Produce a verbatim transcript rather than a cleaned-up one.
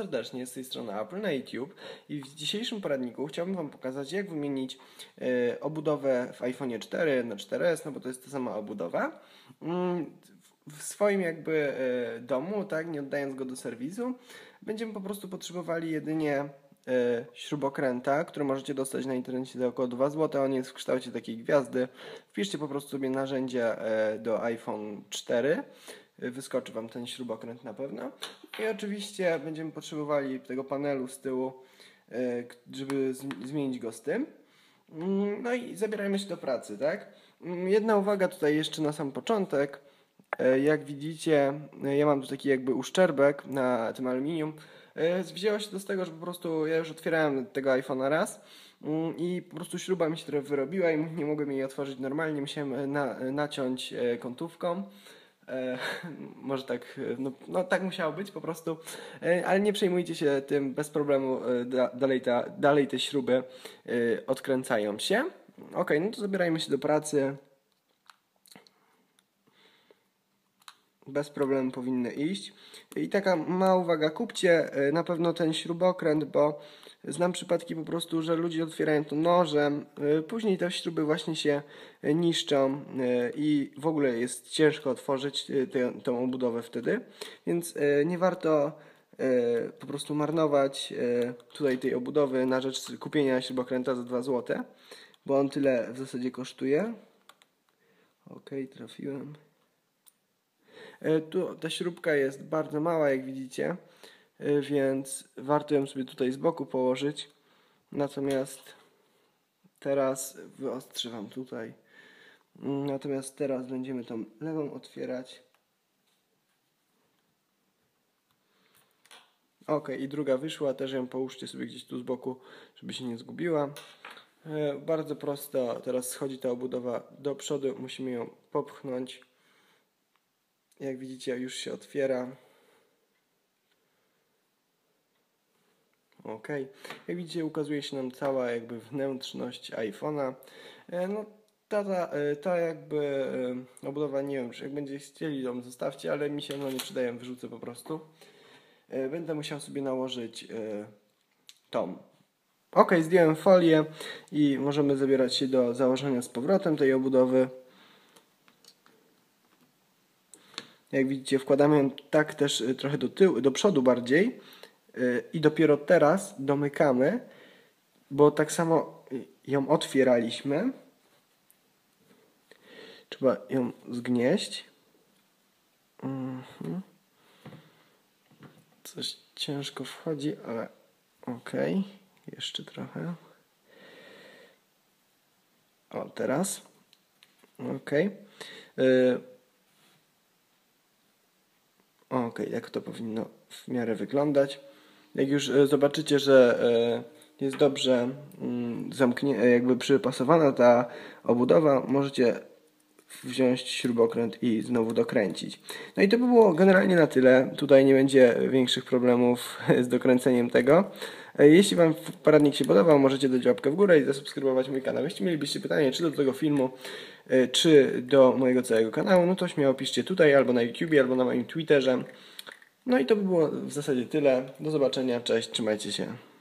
serdecznie, z tej strony Apple na YouTube i w dzisiejszym poradniku chciałbym Wam pokazać, jak wymienić y, obudowę w iPhone'ie cztery na cztery S, no bo to jest ta sama obudowa, y, w swoim jakby y, domu, tak, nie oddając go do serwisu. Będziemy po prostu potrzebowali jedynie y, śrubokręta, który możecie dostać na internecie za około dwa złote, on jest w kształcie takiej gwiazdy. Wpiszcie po prostu sobie narzędzia y, do iPhone cztery. Wyskoczy Wam ten śrubokręt na pewno. I oczywiście będziemy potrzebowali tego panelu z tyłu, żeby zmienić go z tym. No i zabierajmy się do pracy, tak? Jedna uwaga tutaj jeszcze na sam początek. Jak widzicie, ja mam tu taki jakby uszczerbek na tym aluminium. Wzięło się to z tego, że po prostu ja już otwierałem tego iPhone'a raz i po prostu śruba mi się trochę wyrobiła i nie mogłem jej otworzyć normalnie. Musiałem na, naciąć kątówką. E, może tak, no, no tak musiało być po prostu, e, ale nie przejmujcie się tym, bez problemu e, da, dalej, ta, dalej te śruby e, odkręcają się. Ok, no to zabierajmy się do pracy. Bez problemu powinny iść. I taka mała uwaga, kupcie e, na pewno ten śrubokręt, bo znam przypadki po prostu, że ludzie otwierają to nożem, później te śruby właśnie się niszczą i w ogóle jest ciężko otworzyć tę, tę obudowę wtedy, więc nie warto po prostu marnować tutaj tej obudowy na rzecz kupienia śrubokręta za dwa złote, bo on tyle w zasadzie kosztuje. Ok, trafiłem. Tu ta śrubka jest bardzo mała, jak widzicie, więc warto ją sobie tutaj z boku położyć. Natomiast teraz wyostrzę Wam tutaj. Natomiast teraz będziemy tą lewą otwierać. Ok, i druga wyszła, też ją połóżcie sobie gdzieś tu z boku, żeby się nie zgubiła. Bardzo prosto, teraz schodzi ta obudowa do przodu, musimy ją popchnąć. Jak widzicie, już się otwiera. Ok, jak widzicie, ukazuje się nam cała jakby wnętrzność iPhone'a. No, ta, ta, ta jakby obudowa, nie wiem, czy jak będziecie chcieli ją zostawcie, ale mi się ona nie przydaje, wyrzucę po prostu. Będę musiał sobie nałożyć tą. Ok, zdjąłem folię i możemy zabierać się do założenia z powrotem tej obudowy. Jak widzicie, wkładamy ją tak też trochę do tyłu, do przodu bardziej. I dopiero teraz domykamy, bo tak samo ją otwieraliśmy. Trzeba ją zgnieść. Mhm. Coś ciężko wchodzi, ale ok. Jeszcze trochę. O, teraz. Ok. Ok, jak to powinno w miarę wyglądać. Jak już zobaczycie, że jest dobrze zamknie, jakby przypasowana ta obudowa, możecie wziąć śrubokręt i znowu dokręcić. No i to by było generalnie na tyle. Tutaj nie będzie większych problemów z dokręceniem tego. Jeśli Wam poradnik się podobał, możecie dać łapkę w górę i zasubskrybować mój kanał. Jeśli mielibyście pytanie, czy do tego filmu, czy do mojego całego kanału, no to śmiało piszcie tutaj, albo na YouTubie, albo na moim Twitterze. No i to by było w zasadzie tyle. Do zobaczenia, cześć, trzymajcie się.